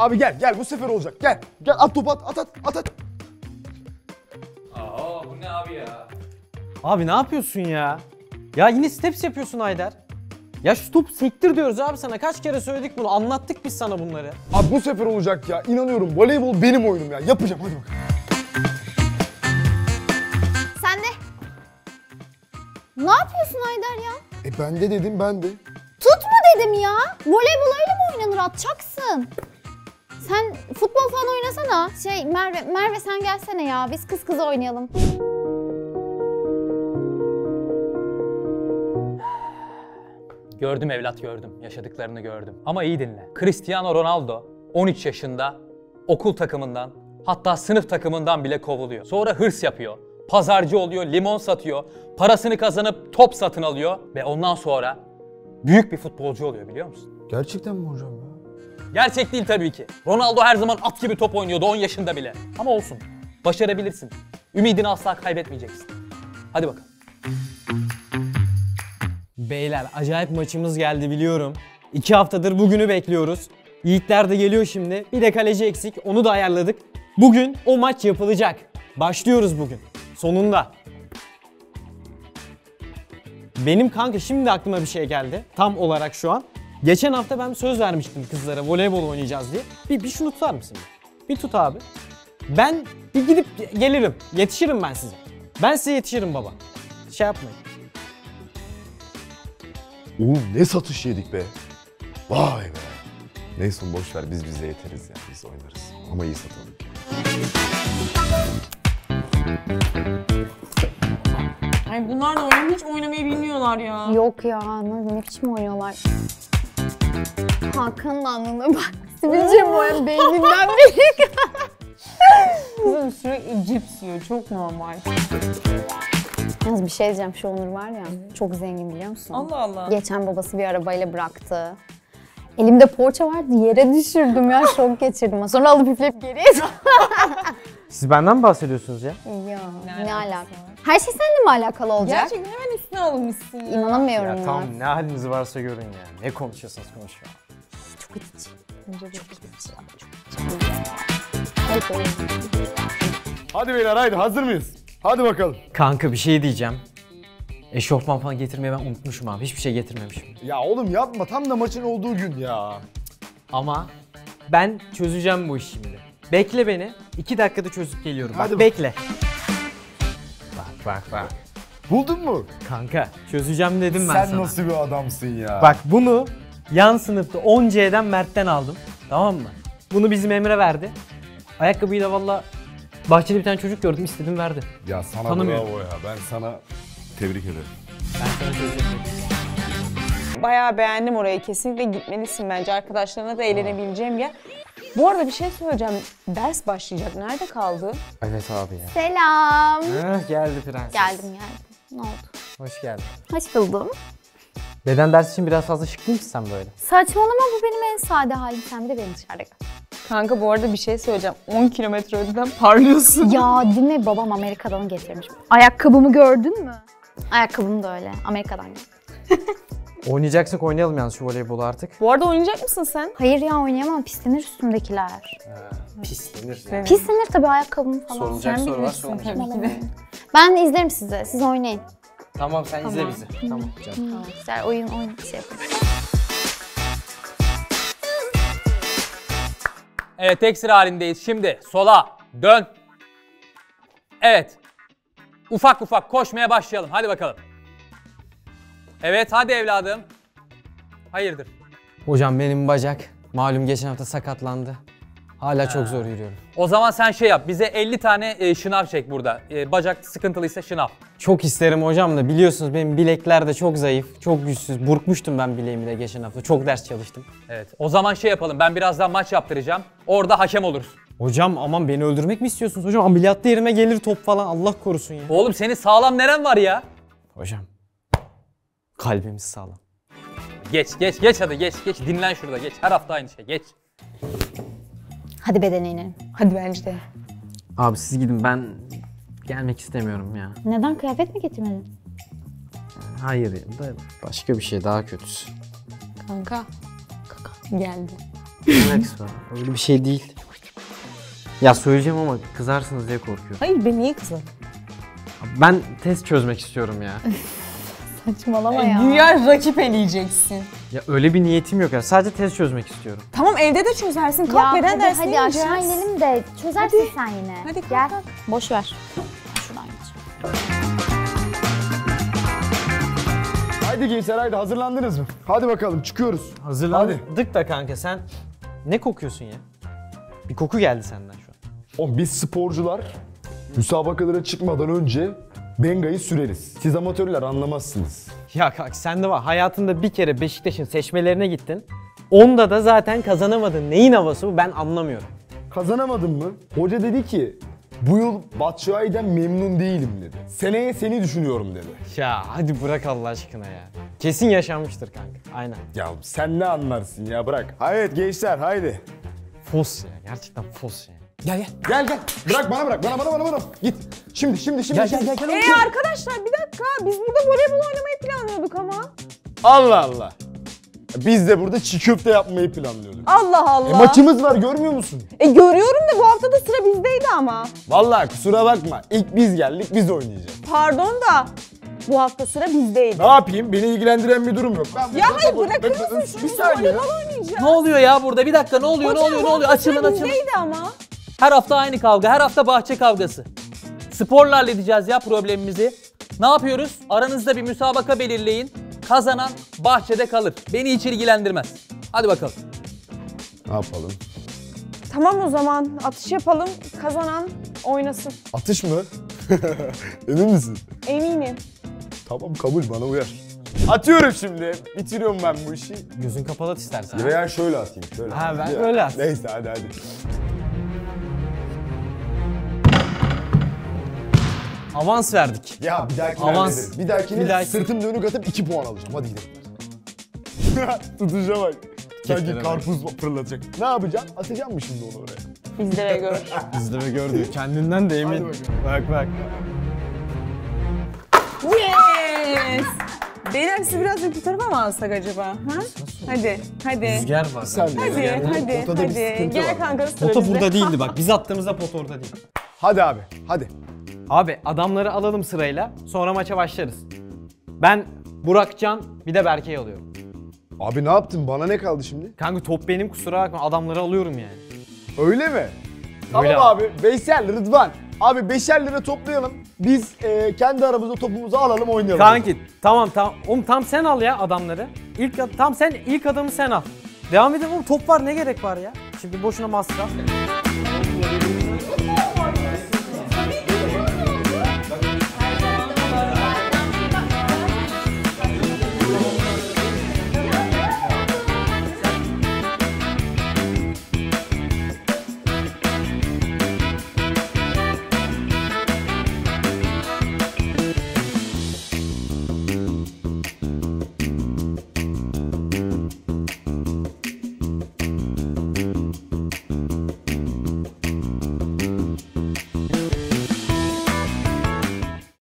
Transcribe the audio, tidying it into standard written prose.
Abi gel bu sefer olacak. Gel at topu at. Aa bu ne abi ya? Abi ne yapıyorsun ya? Ya yine steps yapıyorsun Haydar. Ya şu topu sektir diyoruz abi sana. Kaç kere söyledik bunu. Anlattık biz sana bunları. Abi bu sefer olacak ya. İnanıyorum. Voleybol benim oyunum ya. Yapacağım hadi bakalım. Sen de. Ne yapıyorsun Haydar ya? Ben de dedim ben de. Tutma dedim ya. Voleybol öyle mi oynanır? Atacaksın. Sen futbol falan oynasana. Merve sen gelsene ya. Biz kız kız oynayalım. Gördüm evlat gördüm. Yaşadıklarını gördüm. Ama iyi dinle. Cristiano Ronaldo 13 yaşında okul takımından hatta sınıf takımından bile kovuluyor. Sonra hırs yapıyor. Pazarcı oluyor, limon satıyor. Parasını kazanıp top satın alıyor ve ondan sonra büyük bir futbolcu oluyor biliyor musun? Gerçekten mi hocam ya? Gerçek değil tabii ki. Ronaldo her zaman at gibi top oynuyordu 10 yaşında bile. Ama olsun. Başarabilirsin. Ümidini asla kaybetmeyeceksin. Hadi bakalım. Beyler acayip maçımız geldi biliyorum. 2 haftadır bugünü bekliyoruz. Yiğitler de geliyor şimdi. Bir de kaleci eksik. Onu da ayarladık. Bugün o maç yapılacak. Başlıyoruz bugün. Sonunda. Benim kanka şimdi aklıma bir şey geldi. Tam olarak şu an. Geçen hafta ben söz vermiştim kızlara voleybol oynayacağız diye. Bir şunu tutar mısın? Bir tut abi. Ben bir gidip gelirim. Yetişirim ben size. Ben size yetişirim baba. Şey yapmayın. Oğlum ne satış yedik be. Vay be. Neyse boş ver biz bize yeteriz ya. Biz oynarız. Ama iyi satalım. Ay bunlar da hiç oynamayı bilmiyorlar ya. Yok ya. Ne biçim oynuyorlar. Hakan'ın alnına bak. Sivilcem o beyninden beri. Kızım sürekli cips yiyor. Çok normal. Yalnız bir şey diyeceğim. Şu Onur var ya. Çok zengin biliyor musun? Allah Allah. Geçen babası bir arabayla bıraktı. Elimde poğaça vardı. Yere düşürdüm ya. Şok geçirdim. Sonra alıp üfleyip geriye Siz benden mi bahsediyorsunuz ya? Ya ne alakası alaka? Her şey seninle mi alakalı olacak? Gerçekten hemen üstüne alınmışsın ya. İnanamıyorum ya. Tamam ne haliniz varsa görün ya. Ne konuşuyorsanız konuşun. Çok itici. Çok itici. Hadi beyler haydi hazır mıyız? Hadi bakalım. Kanka bir şey diyeceğim. Eşofman falan getirmeyi ben unutmuşum abi. Hiçbir şey getirmemişim. Ya oğlum yapma tam da maçın olduğu gün ya. Ama ben çözeceğim bu işi şimdi. Bekle beni. 2 dakikada çözüp geliyorum. Hadi Bak bekle. Bak. Buldun mu? Kanka çözeceğim dedim ben sana. Sen nasıl bir adamsın ya? Bak bunu yan sınıfta 10C'den Mert'ten aldım. Tamam mı? Bunu bizim Emre verdi. Ayakkabıyı da valla bahçede bir tane çocuk gördüm istedim verdi. Ya sana Tanımıyorum. bravo ya. Ben sana tebrik ederim. Ben sana çözeceğim. Bayağı beğendim orayı. Kesinlikle gitmelisin bence. Arkadaşlarına da eğlenebileceğim yer. Bu arada bir şey söyleyeceğim. Ders başlayacak. Nerede kaldı? Evet abi ya. Selam. Geldi prenses. Geldim. Ne oldu? Hoş geldin. Hoş buldum. Beden dersi için biraz fazla şık değil misin sen böyle? Saçmalama bu benim en sade halim. Sen bir de beni dışarıda gör. Kanka bu arada bir şey söyleyeceğim. 10 kilometre öteden parlıyorsun. Ya dinle babam Amerika'dan getirmiş. Ayakkabımı gördün mü? Ayakkabım da öyle. Amerika'dan getirmiş. Oynayacaksak oynayalım yalnız şu voleybolu artık. Bu arada oynayacak mısın sen? Hayır ya oynayamam. Pislenir üstümdekiler. Pislenir ya. Pislenir tabii ayakkabım falan. Sorulacak Sen soru var bilirsin sormayacak. tabii ki de. Ben izlerim sizi. Siz oynayın. Tamam sen izle bizi. Tamam canım. Tamam. Güzel oyun şey yapın. Evet tek sıra halindeyiz. Şimdi sola dön. Evet. Ufak ufak koşmaya başlayalım. Hadi bakalım. Evet hadi evladım. Hayırdır? Hocam benim bacak malum geçen hafta sakatlandı. Hala çok zor yürüyorum. O zaman sen şey yap. Bize 50 tane şınav çek burada. Bacak sıkıntılıysa şınav. Çok isterim hocam da biliyorsunuz benim bilekler de çok zayıf, çok güçsüz. Burkmuştum ben bileğimi de geçen hafta. Çok ders çalıştım. Evet. O zaman şey yapalım. Ben birazdan maç yaptıracağım. Orada hakem olursun. Hocam aman beni öldürmek mi istiyorsunuz hocam? Ameliyatta yerime gelir top falan Allah korusun ya. Oğlum senin sağlam neren var ya? Hocam kalbimiz sağlam. Geç hadi geç. Dinlen şurada geç. Her hafta aynı şey. Geç. Hadi bedene inelim. Hadi bence de. Abi siz gidin ben gelmek istemiyorum ya. Neden kıyafet mi getirmedin? Hayır da başka bir şey daha kötüsü. Kanka. Geldi. Alakası var. Öyle bir şey değil. Ya söyleyeceğim ama kızarsınız diye korkuyorum. Hayır be niye kızım? Ben test çözmek istiyorum ya. Saçmalama ya. Güya rakip eleyeceksin. Ya öyle bir niyetim yok ya. Sadece test çözmek istiyorum. Tamam evde de çözersin. Kalk Ya beden hadi, dersine hadi aşağı ineceğiz. inelim de çözersin sen yine. Hadi kalk, Gel. kalk. Boş ver. Şuradan geç. Haydi gençler haydi hazırlandınız mı? Hadi bakalım çıkıyoruz. Hazırlandık da kanka sen ne kokuyorsun ya? Bir koku geldi senden şu an. Oğlum biz sporcular müsabakalara çıkmadan önce Benga'yı süreriz. Siz amatörler anlamazsınız. Ya kanka sen de var. Hayatında bir kere Beşiktaş'ın seçmelerine gittin. Onda da zaten kazanamadın. Neyin havası bu ben anlamıyorum. Kazanamadın mı? Hoca dedi ki bu yıl Batshuayi'den memnun değilim dedi. Seneye seni düşünüyorum dedi. Ya hadi bırak Allah aşkına ya. Kesin yaşanmıştır kanka. Aynen. Ya sen ne anlarsın ya bırak. Haydi gençler haydi. Fos ya. Gerçekten fos ya. Gel. Bırak bana. Bana. Git. Şimdi. Gel. Arkadaşlar bir dakika. Biz burada voleybol oynamayı planlıyorduk ama. Allah. Biz de burada çiğ köfte yapmayı planlıyorduk. Allah Allah. Maçımız var görmüyor musun? Görüyorum da bu hafta da sıra bizdeydi ama. Vallahi kusura bakma. İlk biz geldik biz oynayacağız. Pardon da bu hafta sıra bizdeydi. Ne yapayım? Beni ilgilendiren bir durum yok. Ya hayır bırakır mısın? Bir Şunu saniye. voleybol oynayacağız. Ne oluyor ya burada? Bir dakika ne oluyor? Hocam, bu hafta Açılın sıra açılın. bizdeydi ama. Her hafta aynı kavga, her hafta bahçe kavgası. Sporla halledeceğiz ya problemimizi. Ne yapıyoruz? Aranızda bir müsabaka belirleyin. Kazanan bahçede kalır. Beni hiç ilgilendirmez. Hadi bakalım. Ne yapalım? Tamam o zaman atış yapalım. Kazanan oynasın. Atış mı? Emin misin? Eminim. Tamam kabul bana uyar. Atıyorum şimdi. Bitiriyorum ben bu işi. Gözün kapalı at istersen. ha. Veya şöyle atayım. Şöyle Ha, atayım. ben öyle at. Neyse hadi. Avans verdik. Ya bir dahakine Avans. hallederiz. Bir dahakine Bir dahaki- sırtım dönük atıp 2 puan alacağım. Hadi gidelim. Tutuşa bak. Sanki Keşke karpuz fırlatacak. Ne yapacağım? Atacağım mı şimdi onu oraya? İzle ve gör. İzle ve gör diyor. Kendinden de emin. Hadi Bak. Yes! Beyler siz biraz da bu tarafa mı alsak acaba? Ha? Hadi. Rüzgar var. Sen de. Hadi. Potada bir sıkıntı Gel var. kanka sıra Pota bizde. burada değildi bak. Biz attığımızda pot orada değil. Hadi abi. Hadi. Abi adamları alalım sırayla. Sonra maça başlarız. Ben Burakcan bir de Berke'yi alıyorum. Abi ne yaptın? Bana ne kaldı şimdi? Kanka top benim kusura bakma. Adamları alıyorum yani. Öyle mi? Tamam Öyle abi. Veysel, Rıdvan. Abi 5'er lira toplayalım. Biz kendi aramızda topumuzu alalım oynayalım. Kanki tamam. Oğlum tam sen al ya adamları. İlk adamı sen al. Devam edelim oğlum top var ne gerek var ya. Şimdi boşuna masraf.